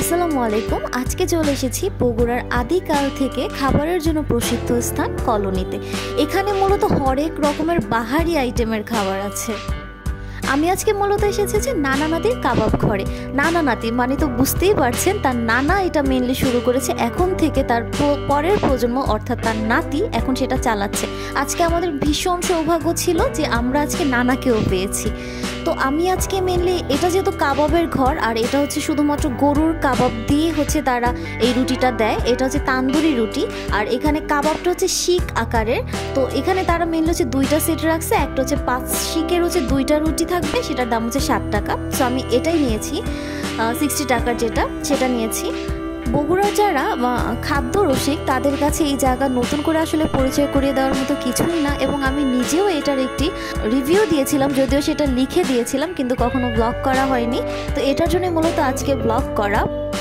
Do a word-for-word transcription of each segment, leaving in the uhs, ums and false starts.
আসসালামু আলাইকুম। আজকে চলে এসেছি বগুড়ার আদিকাল থেকে খাবারের জন্য প্রসিদ্ধ স্থান কলোনিতে। এখানে মূলত হরেক রকমের বাহারি আইটেমের খাবার আছে। আমি আজকে মূলত এসেছি যে নানা নাতির কাবাব ঘরে। নানা নাতি মানে তো বুঝতেই পারছেন, তার নানা এটা মেনলি শুরু করেছে, এখন থেকে তার পরের প্রজন্ম অর্থাৎ তার নাতি এখন সেটা চালাচ্ছে। আজকে আমাদের ভীষণ সৌভাগ্য ছিল যে আমরা আজকে নানাকেও পেয়েছি। তো আমি আজকে মেনলি এটা যেহেতু কাবাবের ঘর, আর এটা হচ্ছে শুধুমাত্র গরুর কাবাব দিয়ে হচ্ছে তারা এই রুটিটা দেয়। এটা হচ্ছে তান্দুরি রুটি, আর এখানে কাবাবটা হচ্ছে শিক আকারের। তো এখানে তারা মেনলি হচ্ছে দুইটা সেট রাখছে, একটা হচ্ছে পাঁচ শিকের হচ্ছে দুইটা রুটি থাকবে, সেটার দাম হচ্ছে ষাট টাকা। সো আমি এটাই নিয়েছি, সিক্সটি টাকার যেটা সেটা নিয়েছি। বগুড়ার যারা খাদ্য রসিক তাদের কাছে এই জায়গা নতুন করে আসলে পরিচয় করিয়ে দেওয়ার মতো কিছুই না, এবং আমি নিজেও এটার একটি রিভিউ দিয়েছিলাম, যদিও সেটা লিখে দিয়েছিলাম কিন্তু কখনো ব্লগ করা হয়নি। তো এটার জন্য মূলত আজকে ব্লগ করা।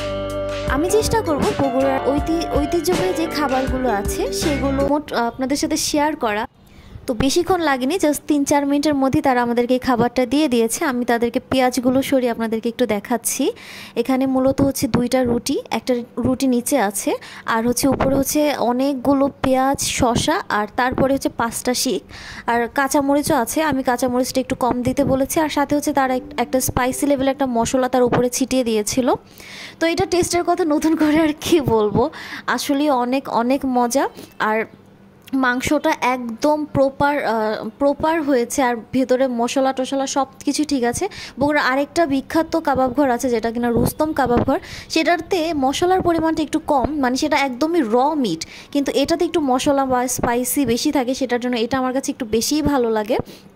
আমি চেষ্টা করব বগুড়ার ঐতি ঐতিহ্যবাহী যে খাবারগুলো আছে সেগুলো মোট আপনাদের সাথে শেয়ার করা। তো বেশিক্ষণ লাগেনি, জাস্ট তিন চার মিনিটের মধ্যে তারা আমাদেরকে এই খাবারটা দিয়ে দিয়েছে। আমি তাদেরকে পেঁয়াজগুলো সরিয়ে আপনাদেরকে একটু দেখাচ্ছি। এখানে মূলত হচ্ছে দুইটা রুটি, একটা রুটি নিচে আছে, আর হচ্ছে উপরে হচ্ছে অনেকগুলো পেঁয়াজ, শসা, আর তারপরে হচ্ছে পাঁচটা শিক, আর কাঁচামরিচও আছে। আমি কাঁচামরিচটা একটু কম দিতে বলেছি, আর সাথে হচ্ছে তারা একটা স্পাইসি লেভেল একটা মশলা তার উপরে ছিটিয়ে দিয়েছিল। তো এটা টেস্টের কথা নতুন করে আর কি বলবো, আসলে অনেক অনেক মজা। আর মাংসটা একদম প্রপার প্রপার হয়েছে, আর ভেতরে মশলা টশলা সব কিছু ঠিক আছে। বগুড়ার আরেকটা বিখ্যাত কাবাব ঘর আছে যেটা কিনা রুস্তম কাবাব ঘর, সেটাতে মশলার পরিমাণটা একটু কম, মানে সেটা একদমই র মিট, কিন্তু এটাতে একটু মশলা বা স্পাইসি বেশি থাকে, সেটার জন্য এটা আমার কাছে একটু বেশিই ভালো লাগে।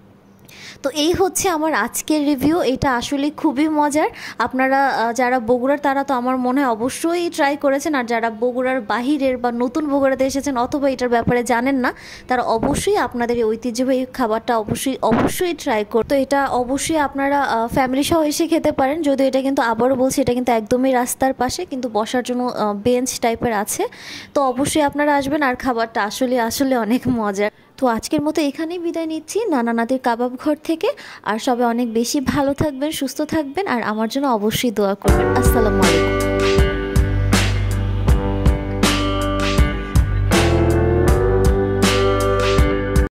তো এই হচ্ছে আমার আজকের রিভিউ। এটা আসলে খুবই মজার। আপনারা যারা বগুড়ার তারা তো আমার মনে হয় অবশ্যই ট্রাই করেছেন, আর যারা বগুড়ার বাহিরের বা নতুন বগুড়াতে এসেছেন অথবা এটার ব্যাপারে জানেন না, তারা অবশ্যই আপনাদের এই ঐতিহ্যবাহী খাবারটা অবশ্যই অবশ্যই ট্রাই করতো। এটা অবশ্যই আপনারা ফ্যামিলি সহ এসে খেতে পারেন, যদিও এটা কিন্তু আবারও বলছি এটা কিন্তু একদমই রাস্তার পাশে, কিন্তু বসার জন্য বেঞ্চ টাইপের আছে। তো অবশ্যই আপনারা আসবেন, আর খাবারটা আসলে আসলে অনেক মজার। তো আজকের মতো এখানেই বিদায় নিচ্ছি নানা নাতির কাবাব ঘর থেকে। আর সবাই অনেক বেশি ভালো থাকবেন, সুস্থ থাকবেন, আর আমার জন্য অবশ্যই দোয়া করবেন। আসসালামু আলাইকুম।